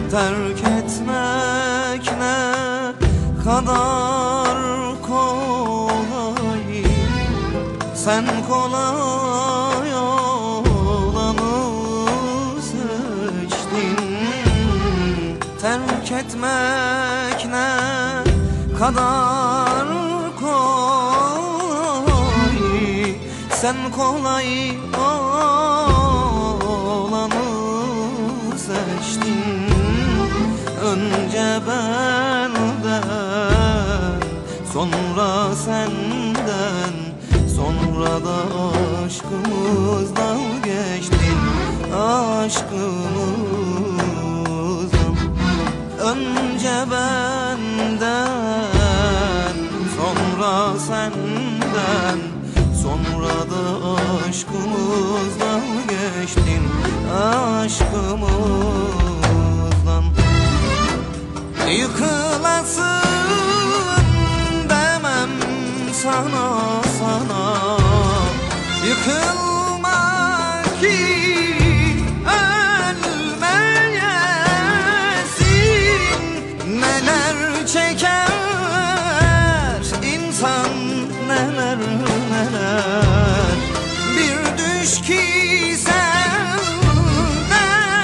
terk etmek ne kadar kolay. Sen kolay olanı seçtin. Terk etmek ne kadar kolay. Sen kolay olanı seçtin. Önce benden, sonra senden, sonra da aşkımızdan geçtin. Aşkımızdan. Önce benden, sonra senden, sonra da aşkımızdan geçtin. Aşkımızdan. Yıkılasın demem sana, sana. Yıkılma ki ölmeyesin. Neler çeker insan, neler neler. Bir düş ki sen de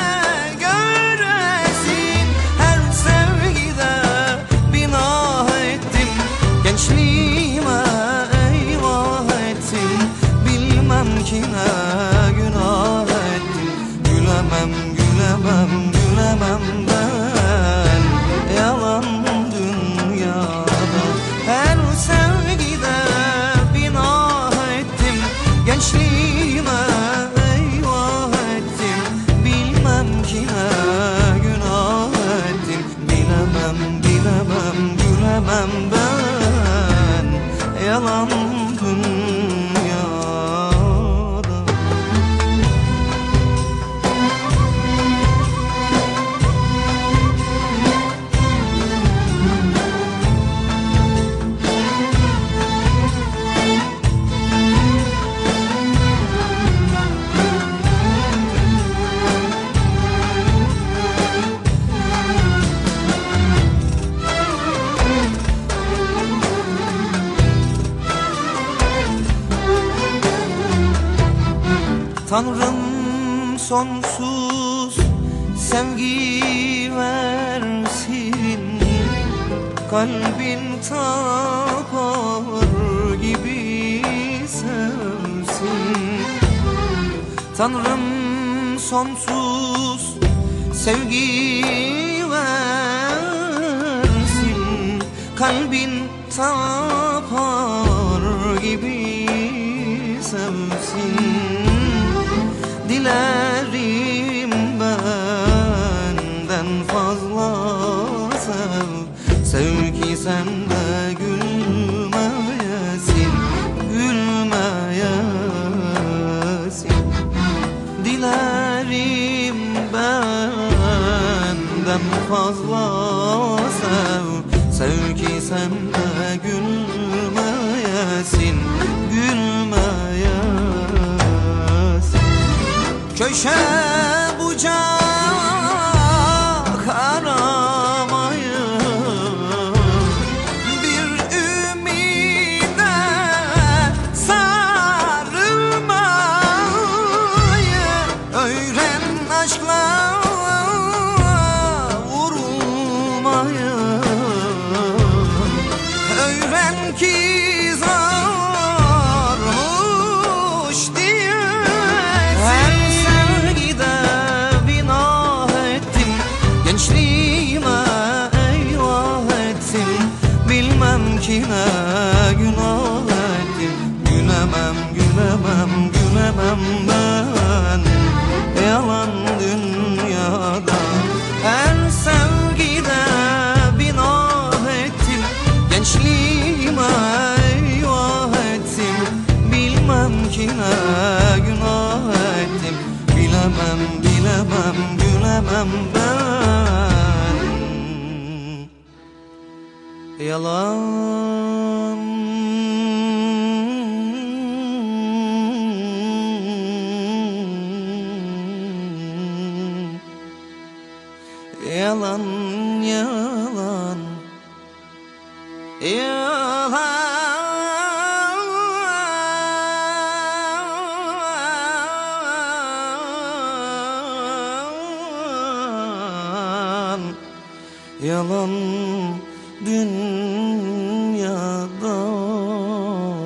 göresin. Her sevgide binah ettim. Gençliğime eyvah ettim. Bilmem ki ne günah ettim. Gülemem, gülemem, gülemem ben yalan dünyada. Her sevgide binah ettim. Gençliğime eyvah ettim. Bilmem ki ne günah ettim. Bilemem, bilemem, gülemem ben yalan dünyada. Tanrım sonsuz sevgi versin. Kalbin tapar gibi sevsin. Tanrım sonsuz sevgi versin. Kalbin tapar gibi sevsin. Dilerim benden fazla sev. Sev ki sen de gülmeyesin, gülmeyesin. Dilerim benden fazla sev. Sev ki sen de gülmeyesin, gülmeyesin. Köşe bucak aramayın. Bir ümide sarılmayın. Öğren aşkla vurulmayın. Öğren ki zormuş diye. Gençliğime eyvah ettim. Bilmem ki ne günah ettim. Gülemem, gülemem, gülemem ben yalan dünyada. Her sevgide binah ettim. Gençliğime eyvah ettim. Bilmem ki ne günah ettim. Bilemem, bilemem, gülemem ben yalan Yalan yalan yalan yalan dünyada